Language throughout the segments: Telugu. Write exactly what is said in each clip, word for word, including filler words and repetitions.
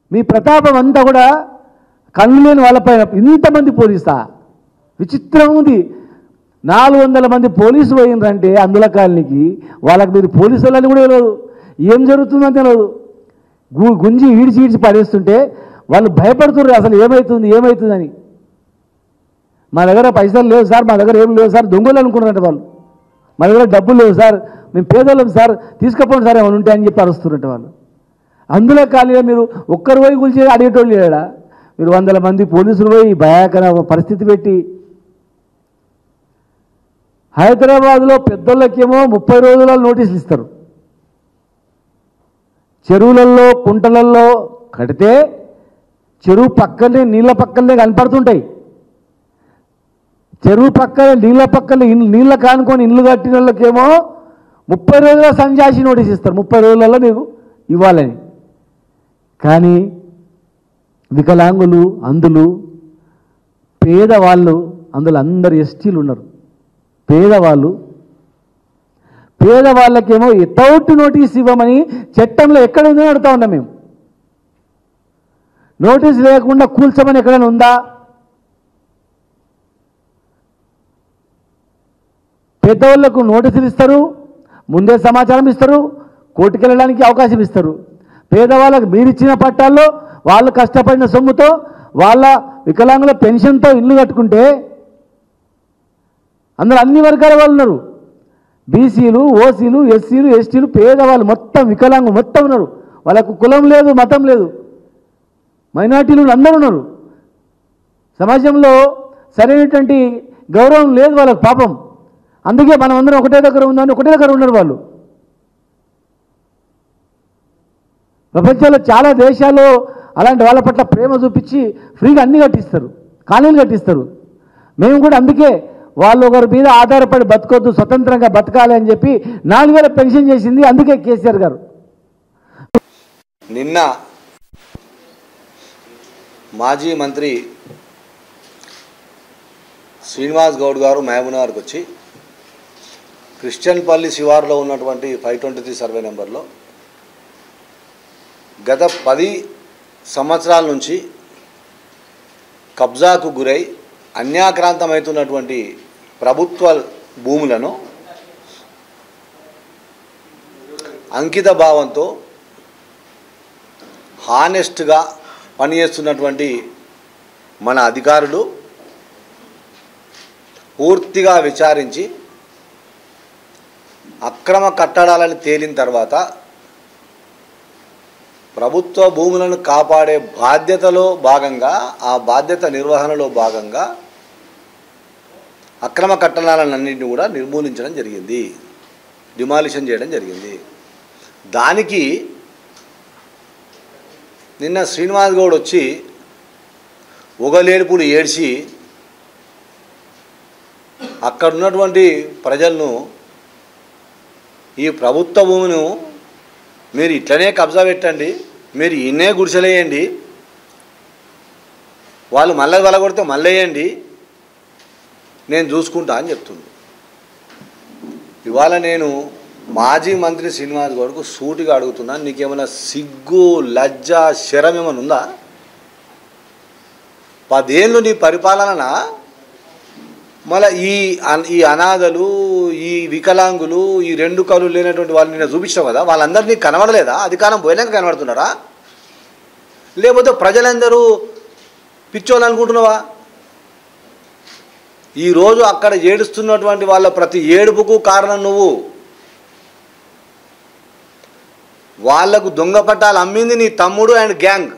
మీ ప్రతాపం అంతా కూడా కళ్ళు లేని వాళ్ళపైన ఇంతమంది పోలీసా? విచిత్రం ఉంది. నాలుగు వందల మంది పోలీసులు పోయిందంటే అందుల కాలనీకి, వాళ్ళకి మీరు పోలీసులని కూడా తెలియదు, ఏం జరుగుతుందని తెలియదు. గు గుంజి ఈడ్చి ఈడ్చి పడేస్తుంటే వాళ్ళు భయపడుతున్నారు అసలు ఏమవుతుంది ఏమవుతుందని. మా దగ్గర పైసలు లేవు సార్, మా దగ్గర ఏం లేవు సార్, దొంగలు అనుకున్నారంట వాళ్ళు. మా దగ్గర డబ్బులు లేవు సార్, మేము పేదోళ్ళం సార్, తీసుకపోండి సార్ ఏమైనా ఉంటే అని చెప్పి అరుస్తున్నట్టు వాళ్ళు. అందులో ఖాళీగా మీరు ఒక్కరు పోయి కూల్చి అడిగేటోళ్ళు లేడా? మీరు వందల మంది పోలీసులు పోయి భయాకర పరిస్థితి పెట్టి, హైదరాబాద్లో పెద్దోళ్ళకేమో ముప్పై రోజుల నోటీసులు ఇస్తారు. చెరువులలో కుంటలలో కడితే చెరువు పక్కనే నీళ్ళ పక్కనే కనపడుతుంటాయి. చెరువు పక్కనే నీళ్ళ పక్కనే నీళ్ళ కానుకొని ఇల్లు కట్టిన వాళ్ళకేమో ముప్పై రోజుల సంజాసి నోటీస్ ఇస్తారు, ముప్పై రోజులలో మీకు ఇవ్వాలని. కానీ వికలాంగులు, అందులు, పేదవాళ్ళు, అందులో అందరు ఎస్టీలు ఉన్నారు. పేదవాళ్ళు పేదవాళ్ళకేమో వితౌట్ నోటీస్ ఇవ్వమని చట్టంలో ఎక్కడ ఉందని అడుగుతా ఉన్నాం మేము. నోటీస్ లేకుండా కూల్చమని ఎక్కడైనా ఉందా? పెద్దవాళ్లకు నోటీసులు ఇస్తారు, ముందే సమాచారం ఇస్తారు, కోర్టుకు వెళ్ళడానికి అవకాశం ఇస్తారు. పేదవాళ్ళకు మీరిచ్చిన పట్టాల్లో వాళ్ళు కష్టపడిన సొమ్ముతో వాళ్ళ వికలాంగుల పెన్షన్తో ఇల్లు కట్టుకుంటే అందరూ అన్ని వర్గాల వాళ్ళు ఉన్నారు. బీసీలు, ఓసీలు, ఎస్సీలు, ఎస్టీలు, పేదవాళ్ళు మొత్తం వికలాంగులు మొత్తం ఉన్నారు. వాళ్ళకు కులం లేదు, మతం లేదు, మైనార్టీలు అందరూ ఉన్నారు. సమాజంలో సరైనటువంటి గౌరవం లేదు వాళ్ళకు పాపం. అందుకే మనం అందరం ఒకటే దగ్గర ఉందని ఒకటే దగ్గర ఉన్నారు వాళ్ళు. ప్రపంచంలో చాలా దేశాల్లో అలాంటి వాళ్ళ పట్ల ప్రేమ చూపించి ఫ్రీగా అన్ని కట్టిస్తారు, కాలనీలు కట్టిస్తారు. మేము కూడా అందుకే వాళ్ళు ఒకరి మీద ఆధారపడి బతకొద్దు, స్వతంత్రంగా బతకాలి అని చెప్పి నాలుగు వేల పెన్షన్ చేసింది అందుకే కేసీఆర్ గారు. నిన్న మాజీ మంత్రి శ్రీనివాస్ గౌడ్ గారు మహబూబ్నగర్కి వచ్చి క్రిస్టియన్పల్లి శివారులో ఉన్నటువంటి ఫైవ్ ట్వంటీ త్రీ సర్వే నెంబర్లో గత పది సంవత్సరాల నుంచి కబ్జాకు గురై అన్యాక్రాంతమవుతున్నటువంటి ప్రభుత్వ భూములను అంకిత భావంతో హానెస్ట్గా పనిచేస్తున్నటువంటి మన అధికారులు పూర్తిగా విచారించి అక్రమ కట్టడాలను తేలిన తర్వాత ప్రభుత్వ భూములను కాపాడే బాధ్యతలో భాగంగా, ఆ బాధ్యత నిర్వహణలో భాగంగా అక్రమ కట్టడాలన్నింటినీ కూడా నిర్మూలించడం జరిగింది, డిమాలిషన్ చేయడం జరిగింది. దానికి నిన్న శ్రీనివాస్ గౌడ్ వచ్చి ఒగలేడుపుడు ఏడ్చి అక్కడ ఉన్నటువంటి ప్రజలను ఈ ప్రభుత్వ భూమిని మీరు ఇట్లనే కబ్జా పెట్టండి, మీరు ఇన్నే గుడిసెలేయండి, వాళ్ళు మళ్ళీ వలగొడితే మళ్ళీ వేయండి, నేను చూసుకుంటా అని చెప్తుంది. ఇవాళ నేను మాజీ మంత్రి శ్రీనివాస్ గౌడ్కు సూటిగా అడుగుతున్నాను, నీకేమైనా సిగ్గు, లజ్జ, శరం ఏమైనా ఉందా? పదేళ్ళు నీ పరిపాలన మళ్ళీ ఈ ఈ అనాథలు, ఈ వికలాంగులు, ఈ రెండు కళ్ళు లేనటువంటి వాళ్ళు నిన్న చూపించావు కదా, వాళ్ళందరినీ కనబడలేదా? అధికారం పోయినాక కనబడుతున్నారా? లేకపోతే ప్రజలందరూ పిచ్చోళ్ళు అనుకుంటున్నావా? ఈరోజు అక్కడ ఏడుస్తున్నటువంటి వాళ్ళ ప్రతి ఏడుపుకు కారణం నువ్వు. వాళ్లకు దొంగ పట్టాలు అమ్మింది నీ తమ్ముడు అండ్ గ్యాంగ్,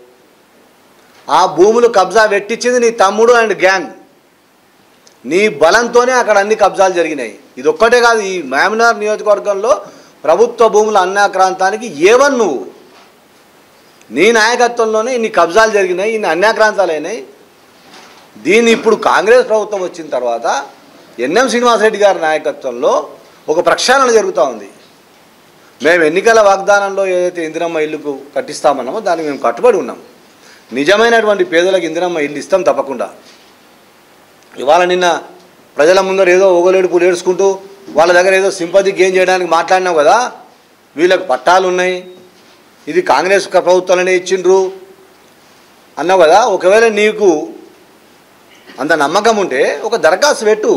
ఆ భూములు కబ్జా పెట్టించింది నీ తమ్ముడు అండ్ గ్యాంగ్. నీ బలంతోనే అక్కడ అన్ని కబ్జాలు జరిగినాయి. ఇది ఒక్కటే కాదు, ఈ మహబూబ్నగర్ నియోజకవర్గంలో ప్రభుత్వ భూముల అన్యాక్రాంతానికి ఏవన్ నువ్వు. నీ నాయకత్వంలోనే ఇన్ని కబ్జాలు జరిగినాయి, ఇన్ని అన్యాక్రాంతాలు అయినాయి. దీన్ని ఇప్పుడు కాంగ్రెస్ ప్రభుత్వం వచ్చిన తర్వాత ఎన్ఎం శ్రీనివాసరెడ్డి గారి నాయకత్వంలో ఒక ప్రక్షాళన జరుగుతూ ఉంది. మేము ఎన్నికల వాగ్దానంలో ఏదైతే ఇందిరమ్మ ఇల్లుకు కట్టిస్తామన్నామో దానికి మేము కట్టుబడి ఉన్నాం. నిజమైనటువంటి పేదలకు ఇందిరమ్మ ఇల్లు ఇస్తాం తప్పకుండా. ఇవాళ నిన్న ప్రజల ముందర ఏదో ఓగలేడుపులు ఏడుచుకుంటూ వాళ్ళ దగ్గర ఏదో సింపతి గెయిన్ చేయడానికి మాట్లాడినావు కదా, వీళ్ళకు పట్టాలు ఉన్నాయి, ఇది కాంగ్రెస్ ప్రభుత్వాలనే ఇచ్చిండ్రు అన్నావు కదా. ఒకవేళ నీకు అంత నమ్మకం ఉంటే ఒక దరఖాస్తు పెట్టు,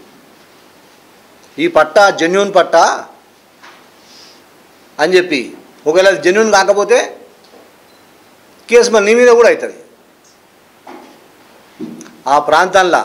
ఈ పట్టా జెన్యూన్ పట్టా అని చెప్పి. ఒకవేళ జెన్యూన్ కాకపోతే కేసు మళ్ళీ నీ మీద కూడా అవుతుంది. ఆ ప్రాంతంలో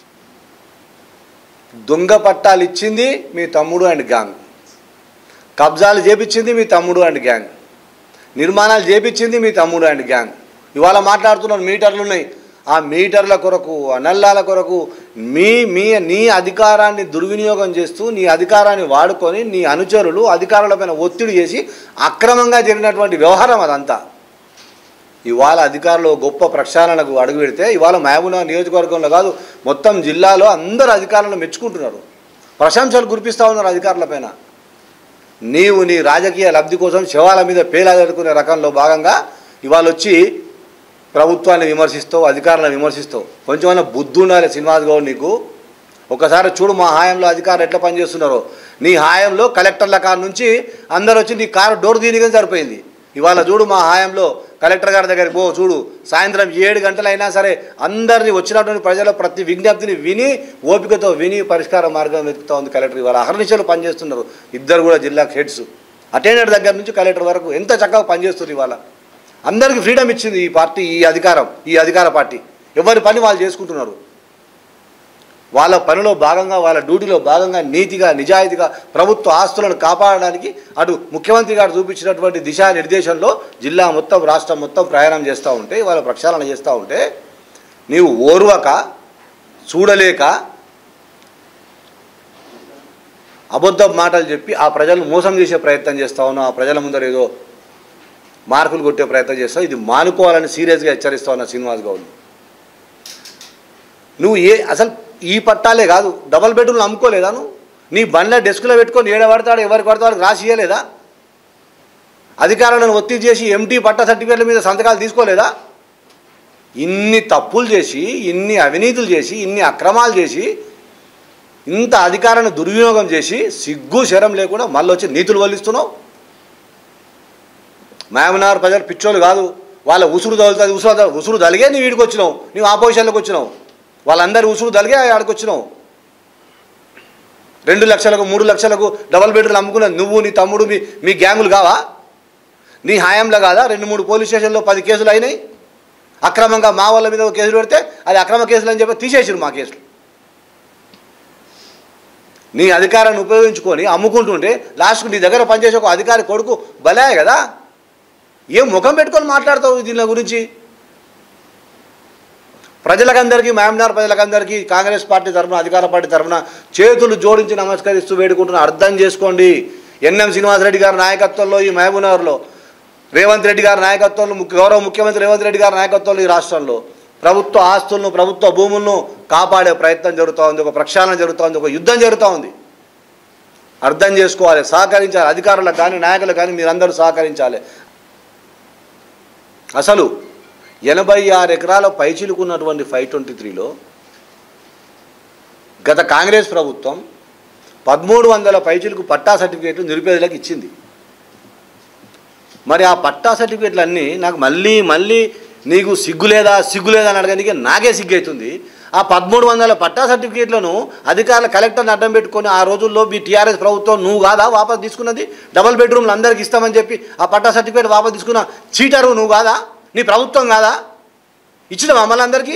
దొంగ పట్టాలు ఇచ్చింది మీ తమ్ముడు అండ్ గ్యాంగ్, కబ్జాలు చేపించింది మీ తమ్ముడు అండ్ గ్యాంగ్, నిర్మాణాలు చేపించింది మీ తమ్ముడు అండ్ గ్యాంగ్. ఇవాళ మాట్లాడుతున్న మీటర్లు ఉన్నాయి, ఆ మీటర్ల కొరకు, ఆ నల్లాల కొరకు మీ మీ నీ అధికారాన్ని దుర్వినియోగం చేస్తూ నీ అధికారాన్ని వాడుకొని నీ అనుచరులు అధికారులపైన ఒత్తిడి చేసి అక్రమంగా జరిగినటువంటి వ్యవహారం అదంతా. ఇవాళ అధికారులు గొప్ప ప్రక్షాళనకు అడుగు పెడితే ఇవాళ మహబూబ్నగర్ నియోజకవర్గంలో కాదు మొత్తం జిల్లాలో అందరు అధికారులను మెచ్చుకుంటున్నారు, ప్రశంసలు కురిపిస్తూ ఉన్నారు అధికారులపైన. నీవు నీ రాజకీయ లబ్ధి కోసం శవాల మీద పేలాడుకునే రకంలో భాగంగా ఇవాళ వచ్చి ప్రభుత్వాన్ని విమర్శిస్తావు, అధికారులను విమర్శిస్తావు. కొంచెమైనా బుద్ధి ఉండాలి శ్రీనివాస్ గౌడ్ నీకు. ఒకసారి చూడు మా హాయంలో అధికారులు ఎట్లా పనిచేస్తున్నారో. నీ హాయంలో కలెక్టర్ల కారు నుంచి అందరు వచ్చి నీ కారు డోర్ తీయగానే సరిపోయింది. ఇవాళ చూడు మా హాయంలో కలెక్టర్ గారి దగ్గరికి పో, చూడు సాయంత్రం ఏడు గంటలైనా సరే అందరినీ వచ్చినటువంటి ప్రజల ప్రతి విజ్ఞప్తిని విని ఓపికతో విని పరిష్కార మార్గం వెతుకుతూ ఉంది కలెక్టర్. ఇవాళ అహర్నిశలు పనిచేస్తున్నారు ఇద్దరు కూడా జిల్లా హెడ్స్, అటెండర్ దగ్గర నుంచి కలెక్టర్ వరకు ఎంత చక్కగా పనిచేస్తుంది. ఇవాళ అందరికీ ఫ్రీడమ్ ఇచ్చింది ఈ పార్టీ, ఈ అధికారం, ఈ అధికార పార్టీ. ఎవరి పని వాళ్ళు చేసుకుంటున్నారు. వాళ్ళ పనిలో భాగంగా వాళ్ళ డ్యూటీలో భాగంగా నీతిగా నిజాయితీగా ప్రభుత్వ ఆస్తులను కాపాడడానికి అటు ముఖ్యమంత్రి గారు చూపించినటువంటి దిశానిర్దేశంలో జిల్లా మొత్తం రాష్ట్రం మొత్తం ప్రయాణం చేస్తూ ఉంటే వాళ్ళ ప్రక్షాళన చేస్తూ ఉంటే నీవు ఓర్వక చూడలేక అబద్ధ మాటలు చెప్పి ఆ ప్రజలను మోసం చేసే ప్రయత్నం చేస్తూ ఉన్నావు. ఆ ప్రజల ముందర ఏదో మార్కులు కొట్టే ప్రయత్నం చేస్తావు. ఇది మానుకోవాలని సీరియస్గా హెచ్చరిస్తా ఉన్నా శ్రీనివాస్ గౌడ్. నువ్వు ఏ అసలు ఈ పట్టాలే కాదు డబల్ బెడ్రూమ్లు అమ్ముకోలేదా నువ్వు? నీ బండ్ల డెస్క్లో పెట్టుకొని ఏడ పడతాడు ఎవరికి పడతాడు రాసి ఇవ్వలేదా? అధికారులను ఒత్తిడి చేసి ఎంటీ పట్టా సర్టిఫికేట్ల మీద సంతకాలు తీసుకోలేదా? ఇన్ని తప్పులు చేసి ఇన్ని అవినీతులు చేసి ఇన్ని అక్రమాలు చేసి ఇంత అధికారాన్ని దుర్వినియోగం చేసి సిగ్గు శరం లేకుండా మళ్ళీ వచ్చి నీతులు వల్లిస్తున్నావు. మహబూబ్నగర్ ప్రజలు పిచ్చోళ్ళు కాదు, వాళ్ళ ఉసురు తగులుతుంది. ఉసురు ఉసురు తలిగే నీవు వీడికి వచ్చినావు, నీవు ఆపోజిషన్లోకి వచ్చినావు. వాళ్ళందరూ ఉసురు తలిగే ఆడికి వచ్చినావు. రెండు లక్షలకు మూడు లక్షలకు డబల్ బెడ్రూమ్లు అమ్ముకున్నది నువ్వు నీ తమ్ముడు మీ మీ గ్యాంగులు కావా? నీ హాయంలో కాదా రెండు మూడు పోలీస్ స్టేషన్లో పది కేసులు అయినాయి? అక్రమంగా మా వాళ్ళ మీద కేసులు పెడితే అది అక్రమ కేసులు అని చెప్పి తీసేసారు మా కేసులు. నీ అధికారాన్ని ఉపయోగించుకొని అమ్ముకుంటుంటే లాస్ట్కు నీ దగ్గర పనిచేసే ఒక అధికారి కొడుకు బలాయే కదా. ఏం ముఖం పెట్టుకొని మాట్లాడతావు దీని గురించి? ప్రజలకందరికీ మహబూబ్నగర్ ప్రజలకందరికీ కాంగ్రెస్ పార్టీ తరఫున అధికార పార్టీ తరఫున చేతులు జోడించి నమస్కరిస్తూ వేడుకుంటున్నా. అర్థం చేసుకోండి. ఎన్ఎం శ్రీనివాసరెడ్డి గారి నాయకత్వంలో ఈ మహబూబ్నగర్లో, రేవంత్ రెడ్డి గారి నాయకత్వంలో, గౌరవ ముఖ్యమంత్రి రేవంత్ రెడ్డి గారి నాయకత్వంలో ఈ రాష్ట్రంలో ప్రభుత్వ ఆస్తులను ప్రభుత్వ భూములను కాపాడే ప్రయత్నం జరుగుతూ ఉంది. ఒక ప్రక్షాళన జరుగుతూ ఉంది, ఒక యుద్ధం జరుగుతూ ఉంది. అర్థం చేసుకోవాలి, సహకరించాలి. అధికారులకు కానీ నాయకులకు కానీ మీరందరూ సహకరించాలి. అసలు ఎనభై ఆరు ఎకరాల పైచిలుకున్నటువంటి ఫైవ్ ట్వంటీ త్రీలో గత కాంగ్రెస్ ప్రభుత్వం పదమూడు వందల పైచిలుకు పట్టా సర్టిఫికేట్లు నిరుపేదలకు ఇచ్చింది. మరి ఆ పట్టా సర్టిఫికేట్లు అన్నీ నాకు మళ్ళీ మళ్ళీ నీకు సిగ్గులేదా సిగ్గులేదా అని అడగడానికి నాకే సిగ్గవుతుంది. ఆ పదమూడు వందల పట్టా సర్టిఫికేట్లను అధికారుల కలెక్టర్ని అడ్డం పెట్టుకొని ఆ రోజుల్లో మీ టీఆర్ఎస్ ప్రభుత్వం నువ్వు కాదా వాపసు తీసుకున్నది? డబల్ బెడ్రూమ్లు అందరికి ఇస్తామని చెప్పి ఆ పట్టా సర్టిఫికేట్ వాపసు తీసుకున్న చీటరు నువ్వు కాదా? నీ ప్రభుత్వం కాదా? ఇచ్చిన మమ్మల్ని అందరికీ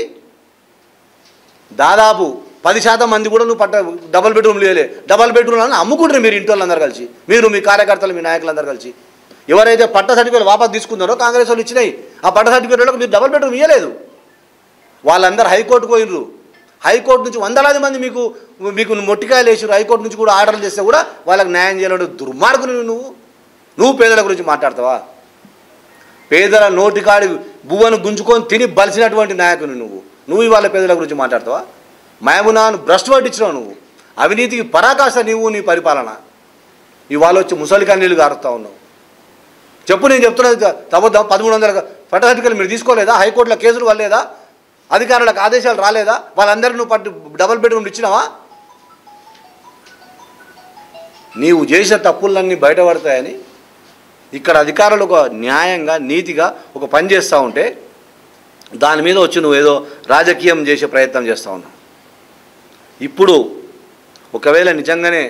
దాదాపు పది శాతం మంది కూడా నువ్వు పట్ట డబల్ బెడ్రూమ్లు వేయలే. డబల్ బెడ్రూమ్లను అమ్ముకుంటారు మీరు ఇంటి వాళ్ళందరూ కలిసి, మీరు మీ కార్యకర్తలు మీ నాయకులందరూ కలిసి. ఎవరైతే పట్ట సర్టిఫికేట్ వాపసు తీసుకున్నారో కాంగ్రెస్ వాళ్ళు ఇచ్చినాయి ఆ పట్ట సర్టిఫికేట్లకు మీరు డబల్ బెడ్రూమ్ ఇవ్వలేదు. వాళ్ళందరూ హైకోర్టుకు పోయినరు. హైకోర్టు నుంచి వందలాది మంది మీకు మీకు మొట్టికాయలు వేసారు. హైకోర్టు నుంచి కూడా ఆర్డర్లు చేస్తే కూడా వాళ్ళకి న్యాయం చేయాలంటే దుర్మార్గులు నువ్వు. నువ్వు పేదల గురించి మాట్లాడతావా? పేదల నోటికాడి బువ్వను గుంజుకొని తిని బలిసినటువంటి నాయకుని నువ్వు. నువ్వు ఇవాళ పేదల గురించి మాట్లాడతావా? మహబూబ్నగర్ను భ్రష్టు పట్టించినావు నువ్వు. అవినీతికి పరాకాష్ట నీవు నీ పరిపాలన. ఇవాళ వచ్చి ముసలి కన్నీళ్ళు గారుస్తూ ఉన్నావు. చెప్పు, నేను చెప్తున్నది తప్ప పదమూడు వందల పట్ట సర్టిఫికేట్లు మీరు తీసుకోలేదా? హైకోర్టులో కేసులు వల్లేదా? అధికారులకు ఆదేశాలు రాలేదా? వాళ్ళందరికీ నువ్వు పట్టు డబల్ బెడ్రూమ్లు ఇచ్చినావా? నీవు చేసిన తప్పులన్నీ బయటపడతాయని ఇక్కడ అధికారులు ఒక న్యాయంగా నీతిగా ఒక పని చేస్తూ ఉంటే దాని మీద వచ్చి నువ్వు ఏదో రాజకీయం చేసే ప్రయత్నం చేస్తూ ఉన్నావు. ఇప్పుడు ఒకవేళ నిజంగానే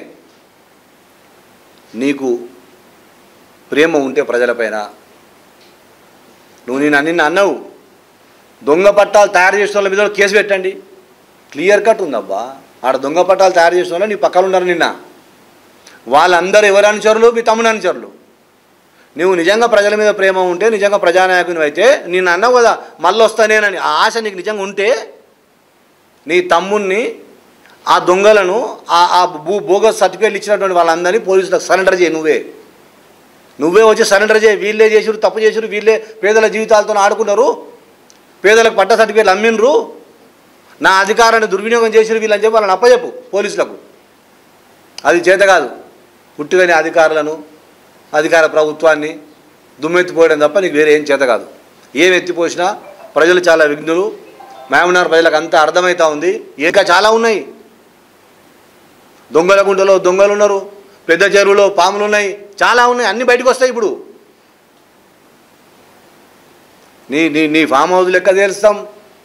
నీకు ప్రేమ ఉంటే ప్రజలపైన, నువ్వు నేను నిన్న అన్నావు దొంగ పట్టాలు తయారు చేసిన వాళ్ళ మీద కేసు పెట్టండి, క్లియర్ కట్ ఉందబ్బా. ఆడ దొంగ పట్టాలు తయారు చేసిన వాళ్ళు నీ పక్కన ఉన్నారు నిన్న, వాళ్ళందరూ ఎవరు అనుచరులు? మీ తమ్ముని అనుచరులు. నువ్వు నిజంగా ప్రజల మీద ప్రేమ ఉంటే, నిజంగా ప్రజానాయకుని అయితే, నేను అన్నావు కదా మళ్ళీ వస్తానేనని, ఆ ఆశ నీకు నిజంగా ఉంటే నీ తమ్ముణ్ణి ఆ దొంగలను ఆ భూ బోగస్ సర్టిఫికేట్లు ఇచ్చినటువంటి వాళ్ళందరినీ పోలీసులకు సరెండర్ చేయి. నువ్వే నువ్వే వచ్చి సరెండర్ చేయి. వీళ్ళే చేసిరు, తప్పు చేసిరు, వీళ్ళే పేదల జీవితాలతో ఆడుకున్నారు, పేదలకు పట్ట సర్టిఫికేట్లు అమ్మినరు, నా అధికారాన్ని దుర్వినియోగం చేసిరు వీళ్ళని చెప్పి వాళ్ళని అప్పచెప్పు పోలీసులకు. అది చేత కాదు. పుట్టుకని అధికారులను, అధికార ప్రభుత్వాన్ని దుమ్మెత్తిపోయడం తప్ప నీకు వేరే ఏం చేత కాదు. ఏం ఎత్తిపోసినా ప్రజలు చాలా విఘ్నులు. మహబూబ్నగర్ ప్రజలకు అంతా అర్థమవుతా ఉంది. ఇంకా చాలా ఉన్నాయి. దొంగల గుంటలో దొంగలు ఉన్నారు, పెద్ద చెరువులో పాములు ఉన్నాయి, చాలా ఉన్నాయి. అన్నీ బయటకు వస్తాయి. ఇప్పుడు నీ నీ నీ ఫామ్ హౌస్ లెక్క చేరుస్తాం,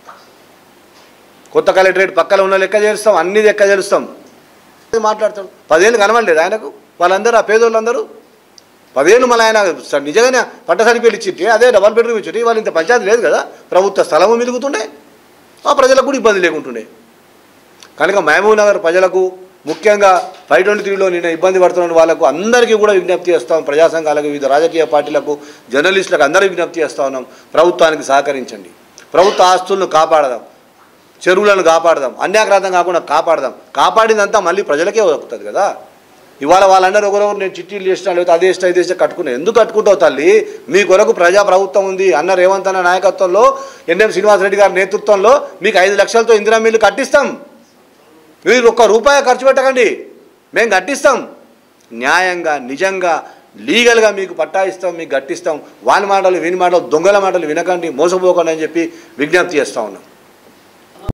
కొత్త కలెక్టరేట్ పక్కన ఉన్న లెక్క చేరుస్తాం, అన్నీ లెక్క చేరుస్తాం. మాట్లాడతాడు. పదేళ్ళు కనబడలేదు ఆయనకు. వాళ్ళందరూ ఆ పేదోళ్ళందరూ పదేళ్ళు మళ్ళీ ఆయన నిజంగానే పట్ట సర్టిఫికేట్లు ఇచ్చింటే అదే డబల్ బెడ్రూమ్ ఇచ్చి వాళ్ళు ఇంత పంచాయతీ లేదు కదా, ప్రభుత్వ స్థలము మిలుగుతుండే, ఆ ప్రజలకు కూడా ఇబ్బంది లేకుంటుండే. కనుక మహబూబ్నగర్ ప్రజలకు ముఖ్యంగా ఫైవ్ ట్వంటీ త్రీలో నేను ఇబ్బంది పడుతున్న వాళ్ళకు అందరికీ కూడా విజ్ఞప్తి చేస్తాం. ప్రజా సంఘాలకు, వివిధ రాజకీయ పార్టీలకు, జర్నలిస్టులకు అందరికీ విజ్ఞప్తి చేస్తూ ఉన్నాం. ప్రభుత్వానికి సహకరించండి, ప్రభుత్వ ఆస్తులను కాపాడదాం, చెరువులను కాపాడదాం, అన్యాక్రాంతం కాకుండా కాపాడదాం. కాపాడిందంతా మళ్ళీ ప్రజలకే దొరుకుతుంది కదా. ఇవాళ వాళ్ళందరూ ఒకరొకరు నేను చిట్టీలు చేసినా లేకపోతే అదే ఇష్టం ఇదే ఇష్టం కట్టుకున్నాను. ఎందుకు కట్టుకుంటావు తల్లి? మీ కొరకు ప్రజా ప్రభుత్వం ఉంది. అన్న రేవంత్ అన్న నాయకత్వంలో, ఎన్ఎం శ్రీనివాసరెడ్డి గారి నేతృత్వంలో మీకు ఐదు లక్షలతో ఇందిరా మిల్లు కట్టిస్తాం. మీరు ఒక్క రూపాయి ఖర్చు పెట్టకండి, మేము కట్టిస్తాం. న్యాయంగా, నిజంగా, లీగల్గా మీకు పట్టా ఇస్తాం, మీకు కట్టిస్తాం. వాళ్ళ మాటలు, వీని మాటలు, దొంగల మాటలు వినకండి, మోసపోకండి అని చెప్పి విజ్ఞప్తి చేస్తూ ఉన్నాం.